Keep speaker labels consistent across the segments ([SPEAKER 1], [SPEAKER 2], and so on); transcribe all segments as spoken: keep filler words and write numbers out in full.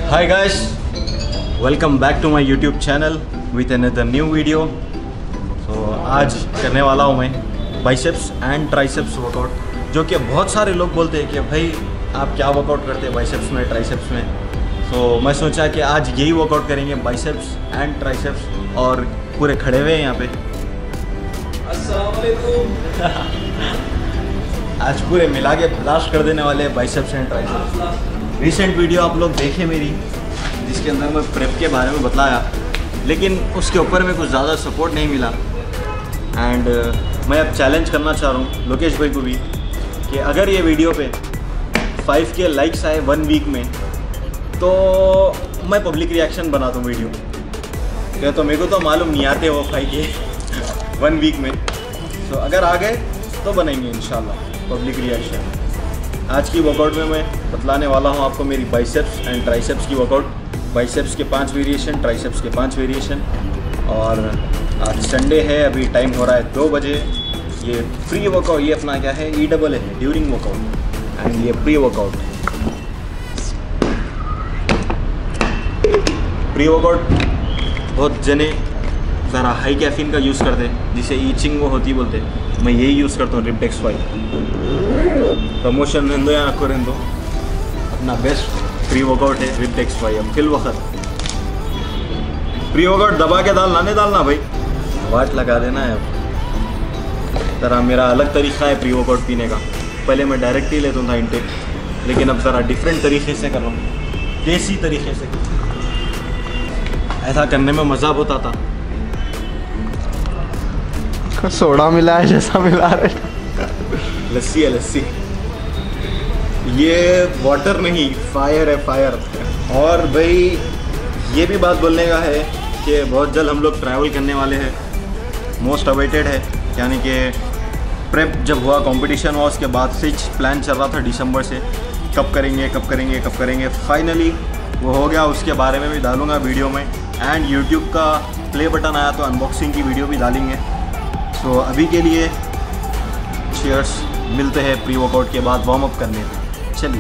[SPEAKER 1] Hi guys, welcome back to my YouTube channel with another new video. So आज करने वाला हूँ मैं बाइसेप्स एंड ट्राइसेप्स वर्कआउट, जो कि बहुत सारे लोग बोलते हैं कि भाई आप क्या वर्कआउट करते हैं बाइसेप्स में ट्राइसेप्स में। तो so, मैं सोचा कि आज यही वर्कआउट करेंगे, बाइसेप्स एंड ट्राइसेप्स, और पूरे खड़े हुए हैं यहाँ पे। अस्सलाम वालेकुम। आज पूरे मिला के ब्लास्ट कर देने वाले biceps and triceps. Recent video आप लोग देखे मेरी, जिसके अंदर मैं प्रेप के बारे में बतलाया, लेकिन उसके ऊपर में कुछ ज़्यादा सपोर्ट नहीं मिला। एंड uh, मैं अब चैलेंज करना चाह रहा हूँ लोकेश भाई को भी कि अगर ये वीडियो पे फाइव के लाइक्स आए वन वीक में तो मैं पब्लिक रिएक्शन बना दूँ वीडियो। क्या तो मेरे को तो मालूम नहीं आते वो फाइव के वन वीक में, तो अगर आ गए तो बनेंगे इंशाल्लाह पब्लिक रिएक्शन। आज की वर्कआउट में मैं बतलाने वाला हूँ आपको मेरी बाइसेप्स एंड ट्राइसेप्स की वर्कआउट। बाइसेप्स के पांच वेरिएशन, ट्राइसेप्स के पांच वेरिएशन। और आज संडे है, अभी टाइम हो रहा है दो बजे। ये प्री वर्कआउट, ये अपना क्या है, ई डबल है ड्यूरिंग वर्कआउट, एंड ये प्री वर्कआउट। प्री वर्कआउट बहुत जने ज़रा हाई कैफीन का यूज़ करते हैं, जिसे ईचिंग वो होती बोलते हैं। मैं यही यूज़ करता हूँ, रिपटेक्स फाइव। प्रमोशन रहने दो या आपको रहने दो, अपना बेस्ट प्री वर्कआउट है रिपटेक्स फाइव। अब फिल वक्त प्री वर्कआउट दबा के डालना नहीं डालना भाई, वाट लगा देना है। अब ज़रा मेरा अलग तरीका है प्री वर्कआउट पीने का। पहले मैं डायरेक्ट ही लेता था इनटेक, लेकिन अब ज़रा डिफरेंट तरीके से कर रहा हूँ, देसी तरीके से। ऐसा करने में मज़ा बहुत आता।
[SPEAKER 2] सोडा मिला है जैसा मिला रहे।
[SPEAKER 1] लस्सी है लस्सी, ये वाटर नहीं, फायर है फायर। और भाई ये भी बात बोलने का है कि बहुत जल्द हम लोग ट्रैवल करने वाले हैं। मोस्ट अवेटेड है, यानी कि प्रेप जब हुआ, कंपटीशन हुआ, उसके बाद से प्लान चल रहा था दिसंबर से, कब करेंगे कब करेंगे कब करेंगे। फाइनली वो हो गया। उसके बारे में भी डालूंगा वीडियो में। एंड यूट्यूब का प्ले बटन आया तो अनबॉक्सिंग की वीडियो भी डालेंगे। तो so, अभी के लिए चीयर्स, मिलते हैं प्री वर्कआउट के बाद वार्म अप करने। चलिए।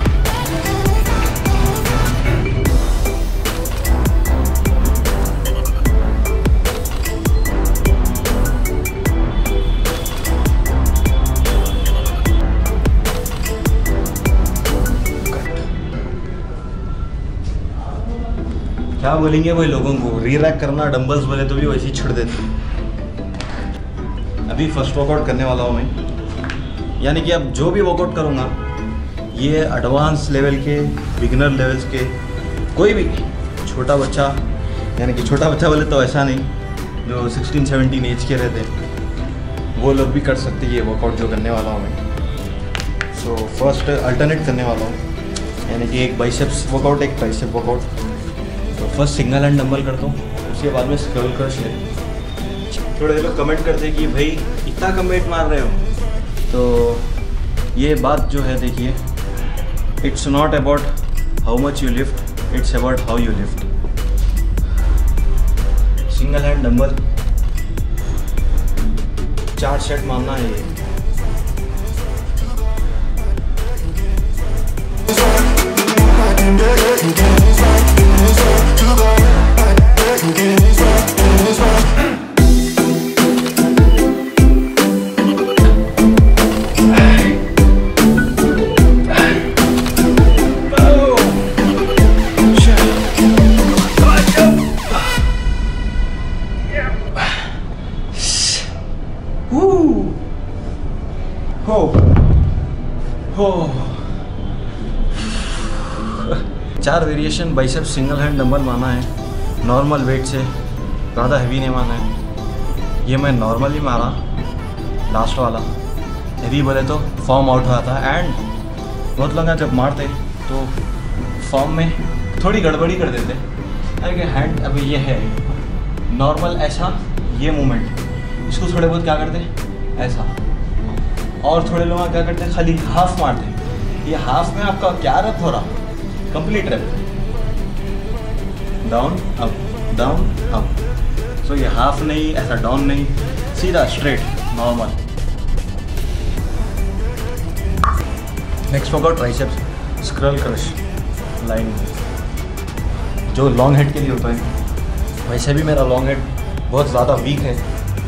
[SPEAKER 1] क्या बोलेंगे भाई लोगों को, री रैक करना डंबल्स बोले तो भी वैसे ही छोड़ देते। अभी फर्स्ट वर्कआउट करने वाला हूँ मैं, यानी कि अब जो भी वर्कआउट करूँगा ये एडवांस लेवल के, बिगिनर लेवल्स के, कोई भी छोटा बच्चा, यानी कि छोटा बच्चा बोले तो ऐसा नहीं, जो सिक्सटीन सेवनटीन एज के रहते हैं वो लोग भी कर सकते हैं ये वर्कआउट जो करने वाला हूँ मैं। सो फर्स्ट अल्टरनेट करने वाला हूँ, यानी कि एक बाइसेप्स वर्कआउट, एक ट्राइसेप वर्कआउट। तो फर्स्ट सिंगल हैंड डंबल करता हूँ, उसके बाद में स्क्रॉल क्रश है। थोड़े लोग कमेंट करते हैं कि भाई इतना कम वेट मार रहे हो, तो ये बात जो है देखिए, it's not about how much you lift, it's about how you lift. Single hand dumbbell चार सेट मारना है ये। हो हो चार variation biceps single hand dumbbell माना है, नॉर्मल वेट से, ज़्यादा हैवी नहीं माना है। ये मैं नॉर्मली मारा, लास्ट वाला हैवी बोले तो फॉर्म आउट हुआ था। एंड बहुत लोग जब मारते तो फॉर्म में थोड़ी गड़बड़ी कर देते, अरे हैंड अभी ये है नॉर्मल ऐसा, ये मूवमेंट, इसको थोड़े बहुत क्या करते ऐसा, और थोड़े लोग क्या करते हैं खाली हाफ मारते हैं। ये हाफ में आपका क्या रैप हो रहा, complete rep, down up down up. So ये हाफ नहीं, ऐसा डाउन नहीं, सीधा straight normal. Next workout triceps skull crush line. जो लॉन्ग हेड के लिए होता है। वैसे भी मेरा लॉन्ग हेड बहुत ज़्यादा वीक है।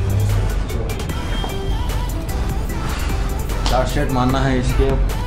[SPEAKER 1] चार सेट मारना है इसके।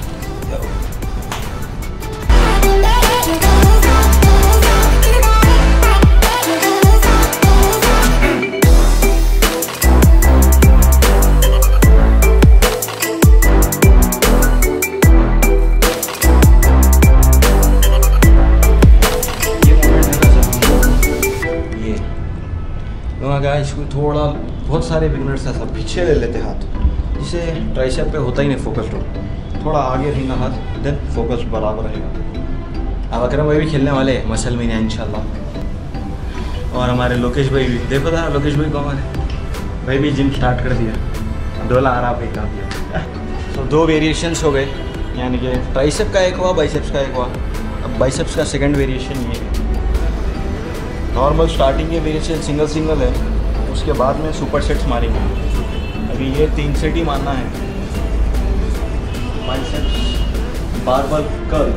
[SPEAKER 1] इसको थोड़ा बहुत सारे बिगनर्स ऐसा पीछे ले लेते हाथ, जिसे ट्राइसेप पे होता ही नहीं फोकस। तो थोड़ा आगे रहेगा हाथ, देन फोकस बराबर रहेगा। अब अकरम भाई भी खेलने वाले हैं मसल में इंशाल्लाह। और हमारे लोकेश भाई भी, देखो था लोकेश भाई को हमारे भाई भी जिम स्टार्ट कर दिया। डोला आ रहा पे का दिया। तो दो वेरिएशंस हो गए, यानी कि ट्राइसेप का एक हुआ, बाइसेप्स का एक हुआ। अब बाइसेप्स का सेकेंड वेरिएशन ये है। नॉर्मल स्टार्टिंग के वेरिएशन सिंगल सिंगल है, उसके बाद में सुपर सेट्स मारेंगे। अभी ये तीन सेट ही मारना है। Biceps barbell curl.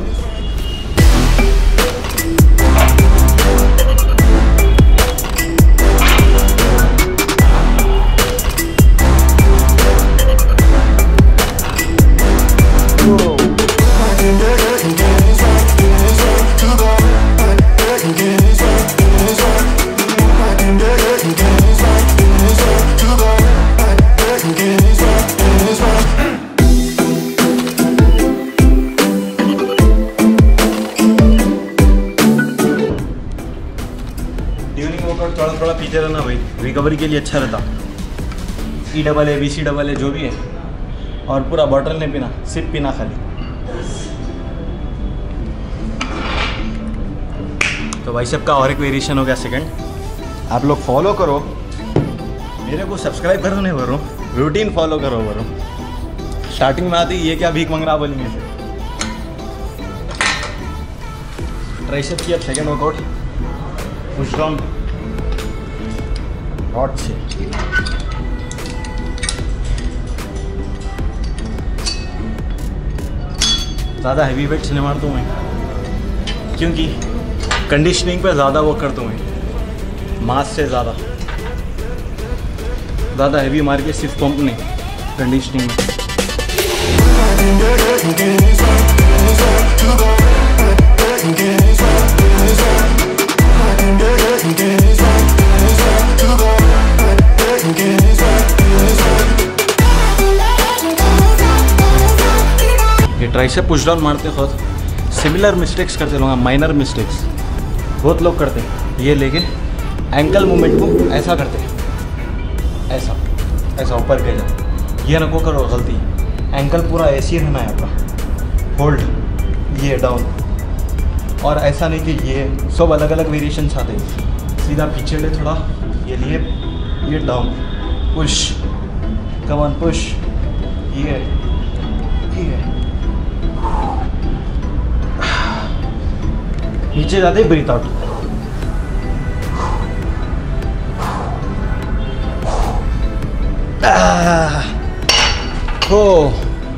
[SPEAKER 1] थोड़ा थोड़ा पीछे रहना भाई, रिकवरी के लिए अच्छा रहता। ई डबल है, बी सी डबल है, जो भी है। और पूरा बॉटल नहीं पीना, सिर्फ पीना खाली। तो भाई सबका और एक वेरिएशन हो गया सेकंड। आप लोग फॉलो करो, मेरे को सब्सक्राइब करो नहीं करो, रूटीन फॉलो करो करो। स्टार्टिंग में आती ये क्या भीख मंग रहा बोलेंगे। ट्राइसेप की अब second workout, push down rod से। ज़्यादा हैवी वेट्स नहीं मारता हूँ मैं, क्योंकि कंडीशनिंग पे ज़्यादा वो करता हूँ मैं, मास से ज़्यादा। ज़्यादा हैवी मार के सिर्फ पंप नहीं, कंडीशनिंग में। ये ट्राइसेप पुश डाउन मारते वक्त सिमिलर मिस्टेक्स करते लोग, माइनर मिस्टेक्स बहुत लोग करते हैं। ये लेके एंकल मूवमेंट को ऐसा करते हैं, ऐसा ऐसा ऊपर के जाओ, ये नको करो गलती। एंकल पूरा ऐसे ही रहना है आपका, होल्ड, ये डाउन। और ऐसा नहीं कि ये सब अलग अलग वेरिएशंस आते हैं। सीधा पीछे ले थोड़ा, ये लिए, ये down, push, come on push, ये ये नीचे जाते ही ब्रीथ आउट। हो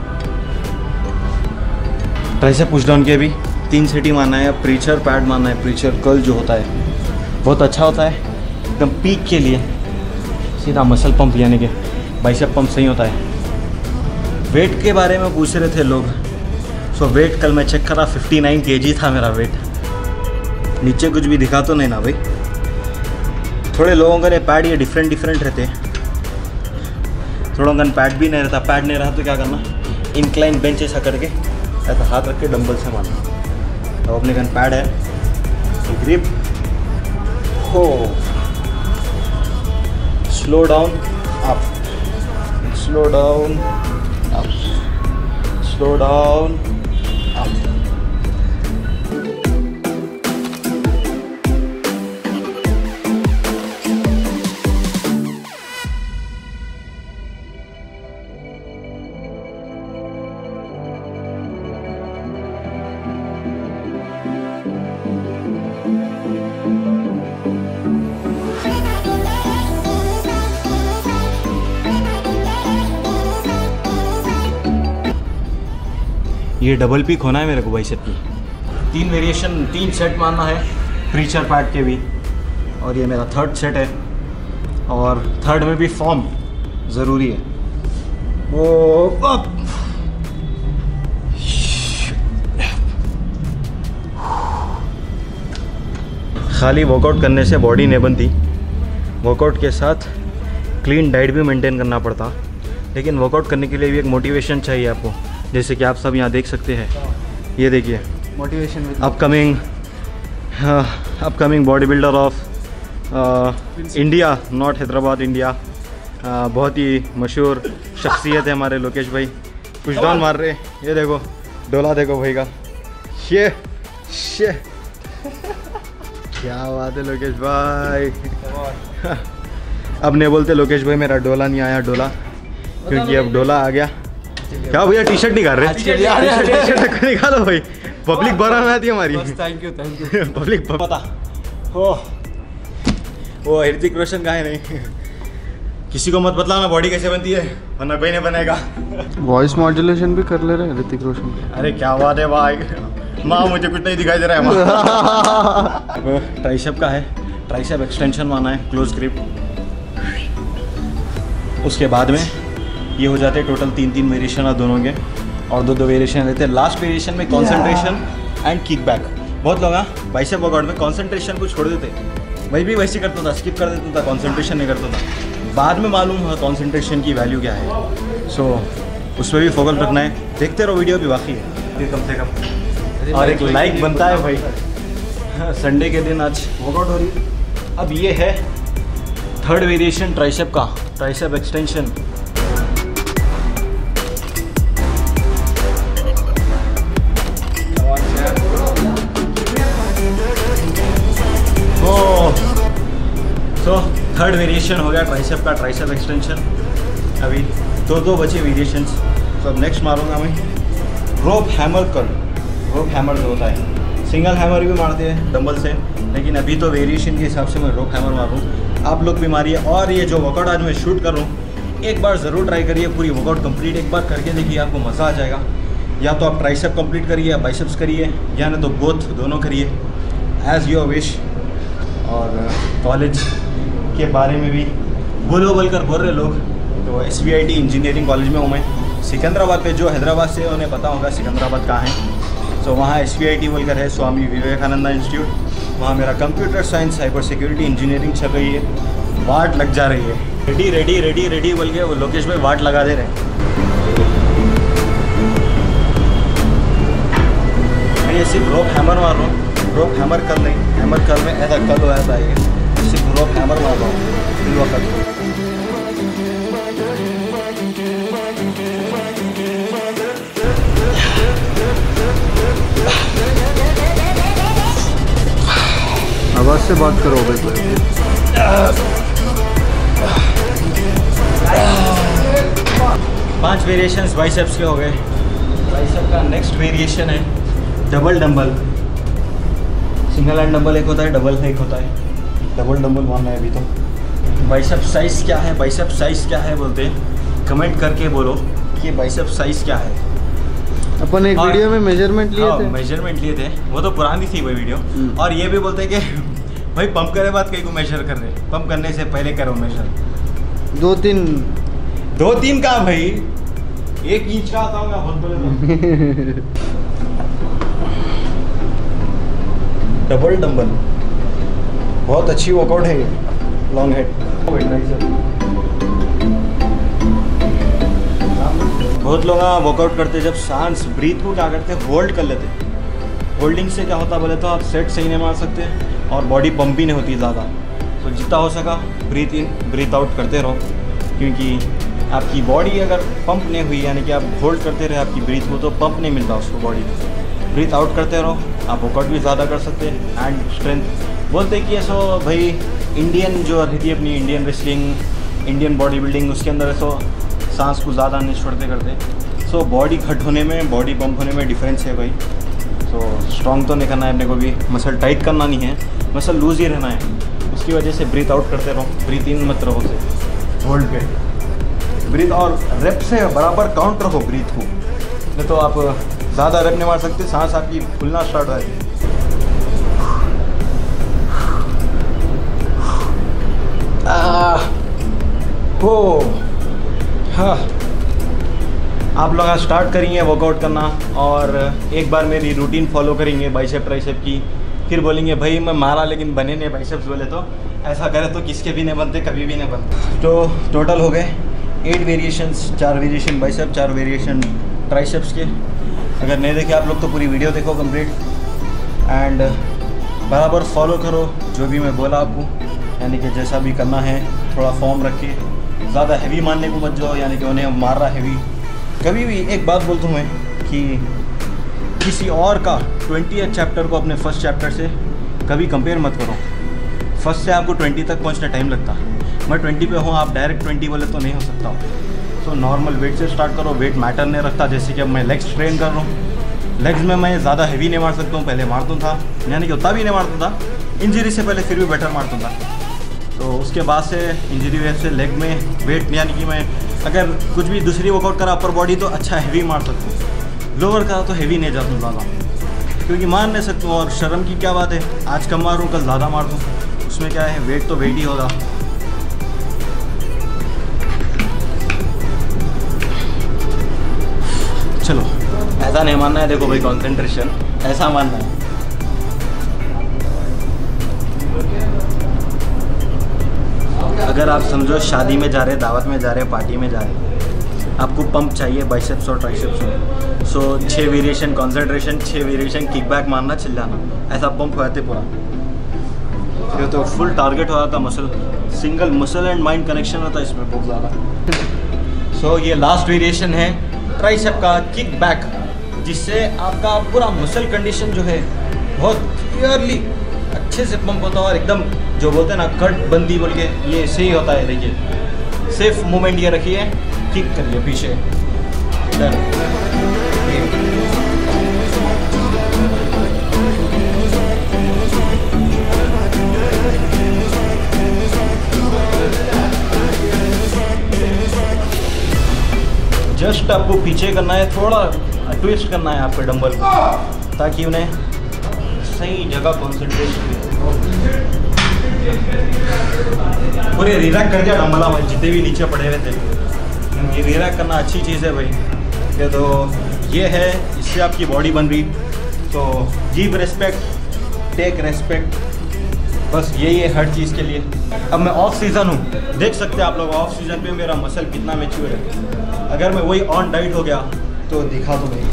[SPEAKER 1] ट्राइसेप पुश डाउन के भी तीन सेट मारना है। प्रीचर पैड मारना है। प्रीचर कर्ल जो होता है बहुत अच्छा होता है एकदम पीक के लिए। सीधा मसल पंप यानी कि बाइसेप पंप सही होता है। वेट के बारे में पूछ रहे थे लोग, सो वेट कल मैं चेक करा फिफ्टी नाइन केजी था मेरा वेट। नीचे कुछ भी दिखा तो नहीं ना भाई। थोड़े लोगों का पैड ये डिफरेंट डिफरेंट रहते हैं। थोड़ा गन पैड भी नहीं रहता। पैड नहीं रहा तो क्या करना, इंक्लाइन बेंच ऐसा करके ऐसा हाथ रख के डंबल से मारना। तो अपने गन पैड है, ग्रिप हो, slow down up, slow down up, slow down up. ये डबल पीक होना है मेरे को बाइसेप की। तीन वेरिएशन, तीन सेट मारना है। प्रीचर पैड के भी। और ये मेरा थर्ड सेट है, और थर्ड में भी फॉर्म ज़रूरी है। वो अप खाली वर्कआउट करने से बॉडी नहीं बनती, वर्कआउट के साथ क्लीन डाइट भी मेंटेन करना पड़ता। लेकिन वर्कआउट करने के लिए भी एक मोटिवेशन चाहिए आपको, जैसे कि आप सब यहाँ देख सकते हैं। ये देखिए
[SPEAKER 2] motivation
[SPEAKER 1] upcoming upcoming body builder of India, not Hyderabad, India. बहुत ही मशहूर शख्सियत है हमारे लोकेश भाई, पुश डाउन मार रहे। ये देखो डोला देखो भाई का, ये ये क्या बात है लोकेश भाई। अब नहीं बोलते लोकेश भाई मेरा डोला नहीं आया डोला, क्योंकि अब डोला आ गया। क्या भैया टी शर्ट नहीं कर रहे? टी शर्ट निकालो भाई, पब्लिक बारह में आती है हमारी।
[SPEAKER 2] Thank you thank you.
[SPEAKER 1] Public पता हो वो ऋतिक रोशन का है नहीं। किसी को मत बतलाना बॉडी कैसे बनती है, वरना कोई नहीं बनेगा।
[SPEAKER 2] वॉइस मॉड्यूलेशन भी कर ले रहे हैं ऋतिक रोशन।
[SPEAKER 1] अरे क्या बात है भाई, माँ मुझे कुछ नहीं दिखाई दे रहा है माँ। ट्राइसेप का है, ट्राइसेप एक्सटेंशन माना है, क्लोज ग्रिप। उसके बाद में ये हो जाते हैं टोटल तीन तीन वेरिएशन है दोनों के, और दो दो वेरिएशन रहते हैं। लास्ट वेरिएशन में कॉन्सेंट्रेशन एंड किक बैक। बहुत लोग हाँ बाइसेप वर्कआउट में कॉन्सेंट्रेशन को छोड़ देते, मैं भी वैसे करता था, स्किप कर देता था, कॉन्सेंट्रेशन नहीं करता था। बाद में मालूम हुआ कॉन्सेंट्रेशन की वैल्यू क्या है। सो so, उस पर भी फोकस रखना है। देखते रहो वीडियो भी बाकी है कम से कम, और एक लाइक बनता है भाई। संडे के दिन आज वर्कआउट हो रही है। अब ये है थर्ड वेरिएशन ट्राइसेप का, ट्राइसेप एक्सटेंशन। तो थर्ड वेरिएशन हो गया ट्राइसेप का, ट्राइसेप एक्सटेंशन। अभी दो दो बचे वेरिएशंस। तो अब नेक्स्ट मारूंगा मैं rope hammer curl. Rope hammer जो होता है, सिंगल हैमर भी मारते हैं डंबल से, लेकिन अभी तो वेरिएशन के हिसाब से मैं रोप हैमर मारूँ। आप लोग भी मारिए, और ये जो वर्कआउट आज मैं शूट कर रहा हूँ एक बार ज़रूर ट्राई करिए। पूरी वर्कआउट कंप्लीट एक बार करके देखिए, आपको मज़ा आ जाएगा। या तो आप ट्राइसेप कंप्लीट करिए या बाइसेप्स करिए, या ना तो बोथ दोनों करिए, एज़ योर विश। और कॉलेज के बारे में भी बोलो बोल कर बोल रहे लोग, तो S V I T engineering college में हूँ मैं, सिकंदराबाद पे। जो हैदराबाद से उन्हें पता होगा सिकंदराबाद कहाँ है। सो वहाँ एस वी आई टी बोलकर है, स्वामी विवेकानंदा इंस्टीट्यूट। वहाँ मेरा computer science cyber security engineering चल रही है। वाट लग जा रही है, रेडी रेडी रेडी रेडी बोल के वो लोकेश भाई वाट लगा दे रहे हैं। मैं ये सिर्फ रोप हैमर मार रहा हूँ, रोप हैमर कर नहीं, हैमर कर में ऐसा कल हो ऐसा है, सिर्फ रोप हैमर मार रहा हूँ फिर वक्त।
[SPEAKER 2] आवाज से बात करो भाई।
[SPEAKER 1] पांच वेरिएशंस बाइसेप्स के हो गए। बाइसेप का नेक्स्ट वेरिएशन है double dumbbell. Single hand dumbbell एक होता है, डबल एक होता है। डबल डंबल मानना है अभी तो। बाइसेप साइज़ क्या है, बाइसेप साइज़ क्या है बोलते हैं, कमेंट करके बोलो कि बाइसेप साइज़ क्या है।
[SPEAKER 2] अपन एक वीडियो में मेजरमेंट लिए थे,
[SPEAKER 1] मेजरमेंट लिए थे, वो तो पुरानी थी वो वीडियो। और ये भी बोलते हैं कि भाई पंप करे बाद कहीं को मेजर कर रहे, पंप करने से पहले करो मेजर।
[SPEAKER 2] दो तीन
[SPEAKER 1] दो तीन का भाई, एक इंच का आता होगा बहुत बड़े। डबल डंबल बहुत अच्छी वर्कआउट है, लॉन्ग हेड। बहुत लोग वर्कआउट करते जब सांस ब्रीथ को क्या करते हैं, होल्ड कर लेते। होल्डिंग से क्या होता बोले तो आप सेट सही नहीं मार सकते और बॉडी पंप भी नहीं होती ज़्यादा। तो जितना हो सका ब्रीथ इन ब्रीथ आउट करते रहो, क्योंकि आपकी बॉडी अगर पंप नहीं हुई यानी कि आप होल्ड करते रहे आपकी ब्रीथ को, तो पंप नहीं मिलता उसको बॉडी को। ब्रीथ आउट करते रहो, आप वर्कआउट भी ज़्यादा कर सकते हैं। एंड स्ट्रेंथ बोलते हैं कि ऐसो भाई इंडियन जो रहती है अपनी Indian wrestling, Indian body building, उसके अंदर ऐसो सांस को ज़्यादा नहीं छोड़ते करते। सो बॉडी घट होने में, बॉडी पंप होने में डिफरेंस है भाई। सो स्ट्रॉन्ग तो नहीं करना है अपने को भी, मसल टाइट करना नहीं है, मसल लूज ही रहना है। उसकी वजह से ब्रीथ आउट करते रहो, ब्रीथ इन मत रहो से होल्ड पे ब्रीथ, और रेप से बराबर काउंट रखो ब्रीथ को, नहीं तो आप ज़्यादा रेप नहीं मार सकते, सांस आपकी फूलना स्टार्ट हो जाएगी। हो हाँ, आप लोग आज स्टार्ट करेंगे वर्कआउट करना और एक बार मेरी रूटीन फॉलो करेंगे बाइसेप ट्राइसेप की, फिर बोलेंगे भाई मैं मारा लेकिन बने नहीं बाइसेप्स बोले, तो ऐसा करे तो किसके भी नहीं बनते, कभी भी नहीं बनते। तो टोटल हो गए एट वेरिएशंस, चार वेरिएशन बाइसेप, चार वेरिएशन ट्राइसेप्स के। अगर नहीं देखे आप लोग तो पूरी वीडियो देखो कंप्लीट एंड बराबर फॉलो करो जो भी मैं बोला आपको, यानी कि जैसा भी करना है थोड़ा फॉर्म रखिए, ज़्यादा हैवी मानने को मत जाओ, यानी कि उन्हें मार रहा हैवी। कभी भी एक बात बोलता हूँ मैं कि किसी और का ट्वेंटी चैप्टर को अपने फर्स्ट चैप्टर से कभी कंपेयर मत करो। फर्स्ट से आपको ट्वेंटी तक पहुँचने टाइम लगता है, मैं ट्वेंटी पे हूँ, आप डायरेक्ट ट्वेंटी बोले तो नहीं हो सकता। तो नॉर्मल वेट से स्टार्ट करो, वेट मैटर नहीं रखता। जैसे कि अब मैं लेग्स ट्रेन कर रहा हूँ, लेग्स में मैं ज़्यादा हैवी नहीं मार सकता हूँ, पहले मारता था, यानी कि उतना भी नहीं मारता था, इंजरी से पहले फिर भी बेटर मारता था। तो उसके बाद से इंजरी वजह से लेग में वेट, यानी कि मैं अगर कुछ भी दूसरी वर्कआउट करा अपर बॉडी तो अच्छा हैवी मार सकता हूँ, लोअर करा तो हैवी नहीं जाता ज़्यादा, क्योंकि मार नहीं सकता हूँ। और शर्म की क्या बात है, आज कम मारूँ कल ज़्यादा मार दूँ, उसमें क्या है, वेट तो वेट ही होगा। चलो ऐसा नहीं मानना है, देखो भाई कंसंट्रेशन ऐसा मानना है। अगर आप समझो शादी में जा रहे, दावत में जा रहे, पार्टी में जा रहे, आपको पंप चाहिए बाइसेप्स और ट्राइसेप्स में, सो छः वेरिएशन कंसंट्रेशन, छः वेरिएशन किकबैक मारना, चिल जाना, ऐसा पंप होते पूरा। फिर तो फुल टारगेट हो रहा था, muscle single muscle and mind connection होता है इसमें बहुत ज़्यादा। सो ये लास्ट वेरिएशन है ट्राइसेप का किकबैक, जिससे आपका पूरा मसल कंडीशन जो है बहुत क्लियरली अच्छे से पंप होता है और एकदम जो बोलते हैं ना कट बंदी बोल के, ये सही होता है। देखिए सेफ मूवमेंट ये रखिए, किक करिए पीछे, जस्ट आपको पीछे करना है, थोड़ा ट्विस्ट करना है आपके डंबल को, ताकि उन्हें सही जगह कॉन्सेंट्रेट पूरे रिलैक्स कर दिया डंबला भाई, जितने भी नीचे पड़े हुए थे। ये रिलैक्स करना अच्छी चीज़ है भाई, ये तो ये है, इससे आपकी बॉडी बन रही। तो गिव रेस्पेक्ट, टेक रेस्पेक्ट, बस यही है हर चीज़ के लिए। अब मैं ऑफ सीज़न हूँ, देख सकते हैं आप लोग ऑफ सीज़न पे मेरा मसल कितना मैच्योर है। अगर मैं वही ऑन डाइट हो गया तो दिखा दो भाई,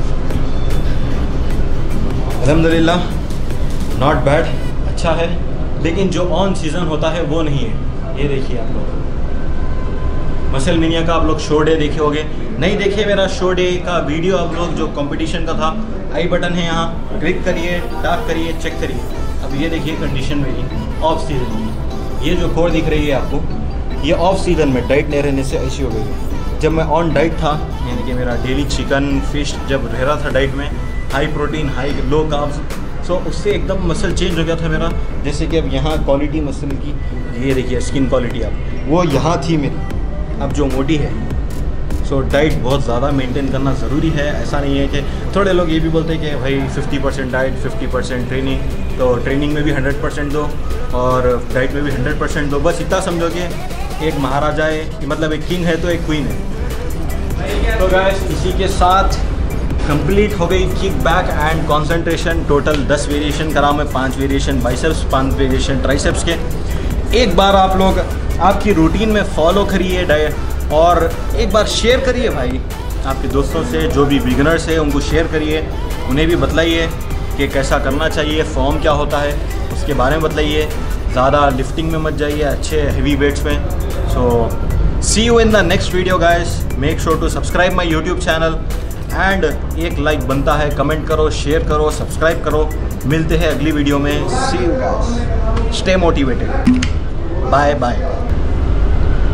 [SPEAKER 1] अल्हम्दुलिल्लाह नॉट बैड, अच्छा है। लेकिन जो ऑन सीज़न होता है वो नहीं है। ये देखिए आप लोग मसल मिनिया का आप लोग शो डे देखे होंगे, नहीं देखे मेरा शो डे का वीडियो आप लोग, जो कंपटीशन का था, आई बटन है यहाँ, क्लिक करिए, टैप करिए, चेक करिए। अब ये देखिए कंडीशन मेरी ऑफ सीज़न की, ये जो कोड दिख रही है आपको, ये ऑफ सीज़न में डाइट नहीं रहने से ऐसी हो गई। जब मैं ऑन डाइट था, यानी कि मेरा डेली चिकन फिश जब रह रहा था डाइट में, high protein high low carbs, so उससे एकदम मसल चेंज हो गया था मेरा। जैसे कि अब यहाँ क्वालिटी मसल की, ये देखिए स्किन क्वालिटी, अब वो यहाँ थी मेरी, अब जो मोटी है। सो डाइट बहुत ज़्यादा मेंटेन करना ज़रूरी है। ऐसा नहीं है कि थोड़े लोग ये भी बोलते हैं कि भाई fifty percent diet fifty percent training, तो ट्रेनिंग में भी हंड्रेड परसेंट दो और डाइट में भी हंड्रेड परसेंट दो। बस इतना समझो कि एक महाराजा है, मतलब एक किंग है तो एक क्वीन है। तो गाइस इसी के साथ कंप्लीट हो गई kick back and concentration. Total दस वेरिएशन करा मैं, पांच वेरिएशन बाइसेप्स, पांच वेरिएशन ट्राइसेप्स के। एक बार आप लोग आपकी रूटीन में फॉलो करिए डाइट, और एक बार शेयर करिए भाई आपके दोस्तों से, जो भी बिगिनर्स है उनको शेयर करिए, उन्हें भी बतलाइए कि कैसा करना चाहिए, फॉर्म क्या होता है उसके बारे में बतलाइए। ज़्यादा लिफ्टिंग में मत जाइए, अच्छे हैवी वेट्स में। So see you in the next video guys, make sure to subscribe my YouTube channel and एक लाइक बनता है, कमेंट करो, शेयर करो, सब्सक्राइब करो। मिलते हैं अगली वीडियो में, see you guys, stay motivated, bye bye.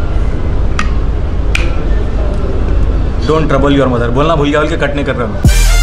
[SPEAKER 1] Don't trouble your mother बोलना भूल गया, बोल के कट नहीं कर रहा हूँ।